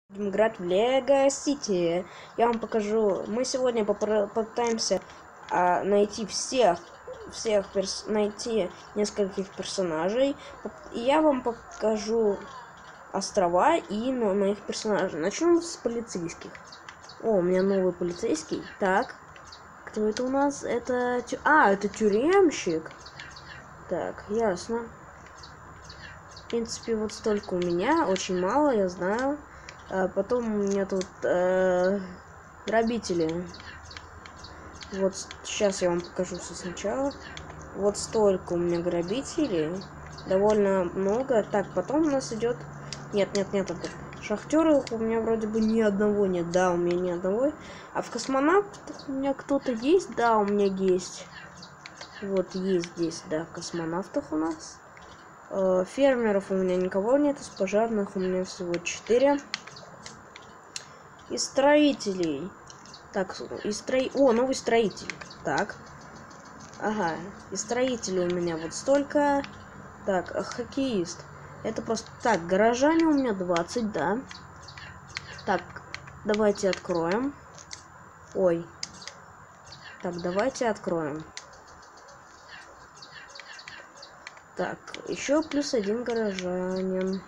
Будем играть в Лего Сити. Я вам покажу. Мы сегодня попытаемся найти найти нескольких персонажей. И я вам покажу острова и моих персонажей. Начнем с полицейских. О, у меня новый полицейский. Так, кто это у нас? Это это тюремщик. Так, ясно. В принципе, вот столько у меня. Очень мало, я знаю. Потом у меня тут грабители. Вот сейчас я вам покажу все сначала. Вот столько у меня грабителей. Довольно много. Так, потом у нас идет... Нет. Шахтеров у меня вроде бы ни одного нет. Да, у меня ни одного. А в космонавтах у меня кто-то есть? Да, у меня есть. Вот есть здесь, да, в космонавтах у нас. Фермеров у меня никого нет. Из пожарных у меня всего 4. И строителей. Так, О, новый строитель. Так. Ага. И строителей у меня вот столько. Так, хоккеист. Это просто... Так, горожане у меня 20, да. Так, давайте откроем. Ой. Так, давайте откроем. Так, еще плюс 1 горожанин.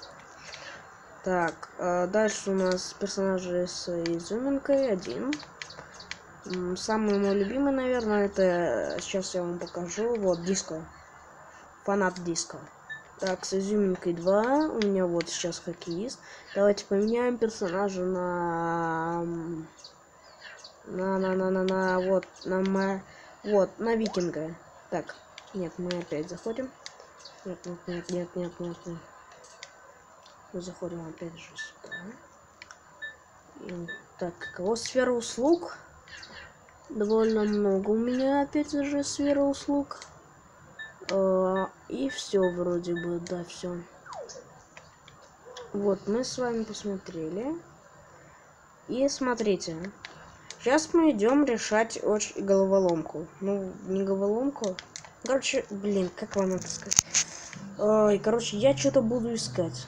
Так, дальше у нас персонажи с изюминкой 1. Самый мой любимый, наверное, это... Сейчас я вам покажу. Вот, диско. Фанат диско. Так, с изюминкой 2. У меня вот сейчас хоккеист. Давайте поменяем персонажа на... Вот, на викинга. Так, нет, мы опять заходим. Нет. Мы заходим опять же сюда. Так, кого сфера услуг? Довольно много у меня опять же сфера услуг. И все вроде бы, да, все. Вот, мы с вами посмотрели. И смотрите. Сейчас мы идем решать головоломку. Ну, не головоломку. Короче, блин, как вам это сказать? Ой, короче, я что-то буду искать.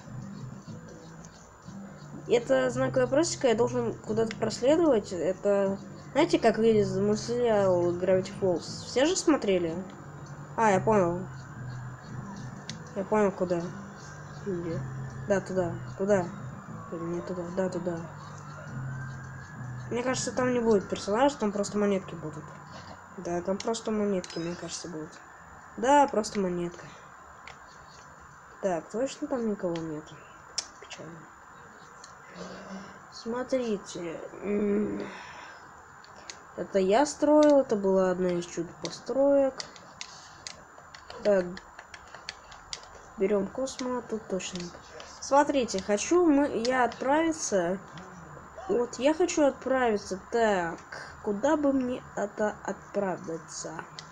Это знак вопросика, я должен куда-то проследовать. Это... Знаете, как из мультсериала Gravity Falls? Все же смотрели? Я понял. Я понял, куда. Да, туда. Или не туда. Да, туда. Мне кажется, там не будет персонажа, там просто монетки будут. Да, там просто монетки, мне кажется, будут. Да, просто монетка. Так, точно там никого нет. Печально. Смотрите. Это я строил, это была одна из чудо-построек. Так. Берем космо, тут точно. Смотрите, хочу я отправиться. Вот, я хочу отправиться. Так, куда бы мне это отправиться?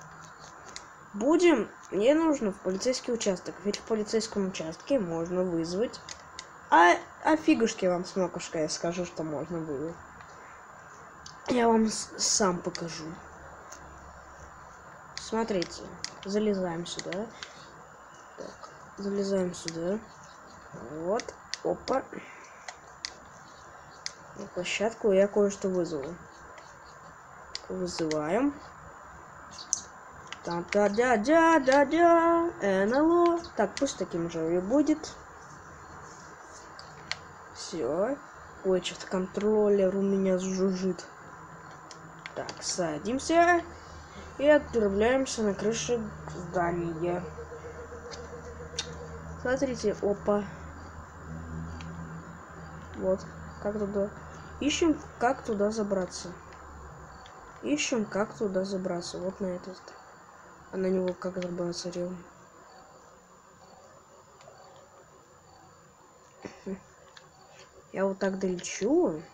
Мне нужно в полицейский участок. Ведь в полицейском участке можно вызвать... фигушки вам с макушкой я скажу, что можно вызвать. Я вам сам покажу. Смотрите, залезаем сюда. Так, залезаем сюда. Вот, опа. На площадку я кое-что вызову. Вызываем. Там НЛО. Так, пусть таким же и будет. Все. Ой, что-то контроллер у меня жужжит. Так, садимся. И отправляемся на крышу здания. Смотрите, опа. Вот, как туда. Ищем, как туда забраться. Вот на этот. А на него как забраться, реально. Я вот так долечу.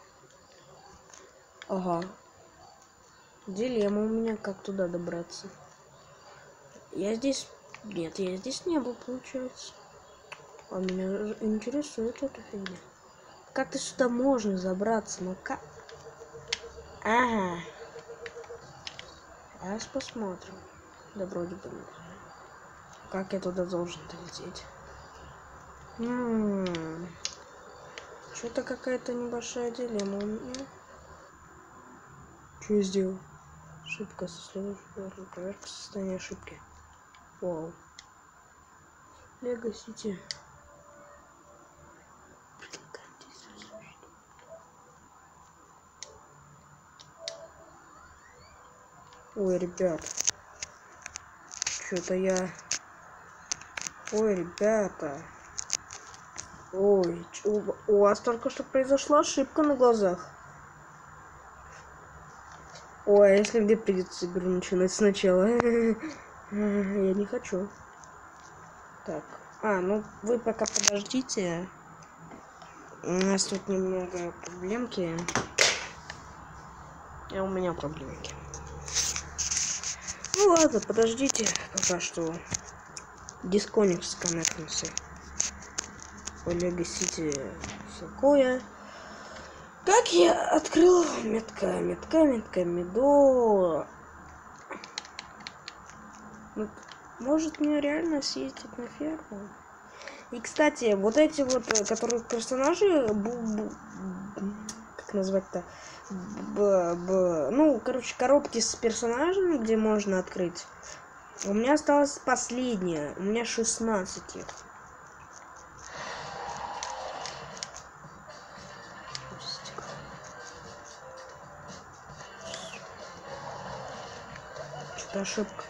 Ага. Дилемма у меня, как туда добраться. Я здесь... Нет, я здесь не был, получается. А меня интересует эта фигня. Как-то сюда можно забраться, но как... Ага. Сейчас посмотрим. Да вроде бы нет. Как я туда должен долететь? Что-то какая-то небольшая дилемма у меня. Что я сделал? Ошибка со следующей проверка состояния ошибки. Вау. Лего Сити. Ой, ребят. Что-то я... Ой, ребята. Ой, у вас только что произошла ошибка на глазах. Ой, а если мне придется игру начинать сначала? Я не хочу. Так. Ну вы пока подождите. У нас тут немного проблемки. А у меня проблемки. Ну ладно, подождите пока что. Дисконнект сконнектился. По Лего Сити такое. Как я открыл метка, медо. Ну, может мне реально съездить на ферму? И, кстати, вот эти вот, которые персонажи, как назвать-то? Ну, короче, коробки с персонажами, где можно открыть. У меня осталось последнее. У меня 16 их. Что-то ошибка.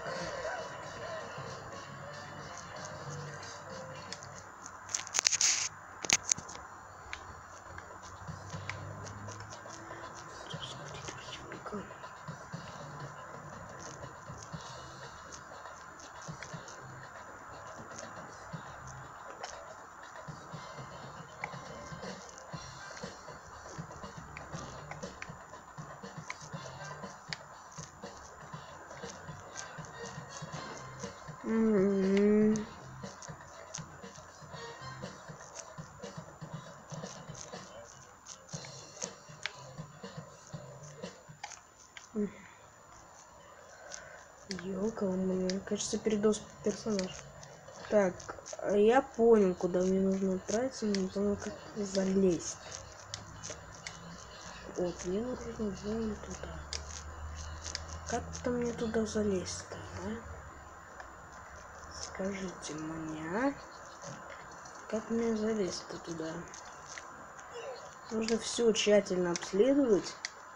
Ёлка, мне кажется, передос персонаж. Так, я понял, куда мне нужно отправиться, но не понял, как залезть. Вот, мне нужно вон туда. Как-то мне туда залезть-то, а? Скажите мне, а? Как мне залезть-то туда? Нужно все тщательно обследовать.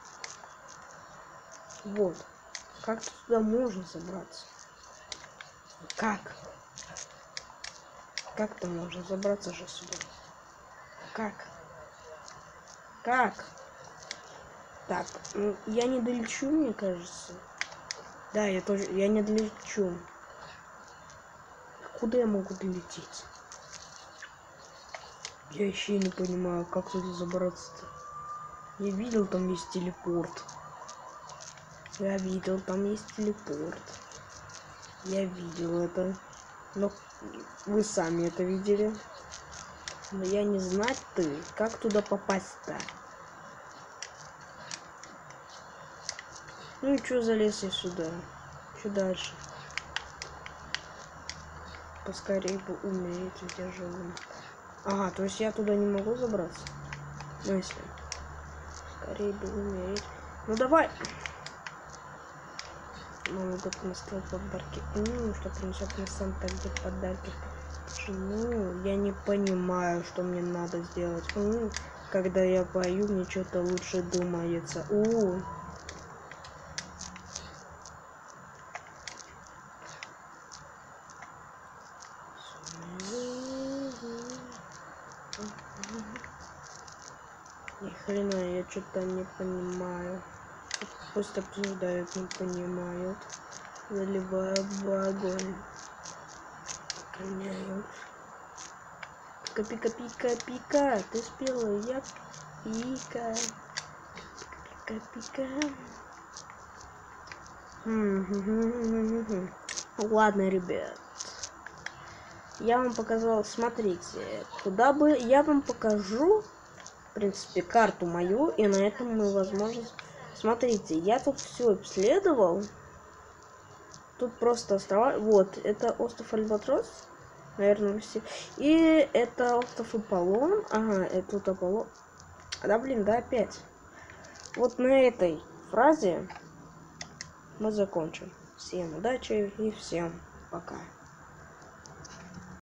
Вот. Как туда можно забраться? Как? Как-то можно забраться же сюда? Как? Как? Так, ну, я не долечу, мне кажется. Да, я не долечу. Куда я могу долететь? Я еще не понимаю, как туда забраться-то. Я видел, там есть телепорт. Я видел, там есть телепорт. Я видел это. Но вы сами это видели. Но я не знать ты, как туда попасть-то. Ну и чё, залез я сюда? Что дальше? Поскорее бы умереть, ведь я живу. Ага, то есть я туда не могу забраться? Ну если. Скорее бы умереть. Ну давай. Мама готова сказать подарки. Что принесет мне Санта где подарки? Почему? Я не понимаю, что мне надо сделать. Когда я пою, мне что-то лучше думается. Ни хрена, я что-то не понимаю. Пусть обсуждают, не понимают. Заливаю в огонь. Гоняют. Пика-пика-пика-пика. Ты спела, я пика. Пика-пика. Ладно, ребят. Я вам показал, смотрите. Куда бы я вам покажу, в принципе, карту мою. И на этом мы, возможно... Смотрите, я тут все обследовал. Тут просто острова. Вот, это остров Альбатрос. наверное, все. И это остров Аполлон. Ага, это тут Аполлон. Да, блин, да, опять. Вот на этой фразе мы закончим. Всем удачи и всем пока.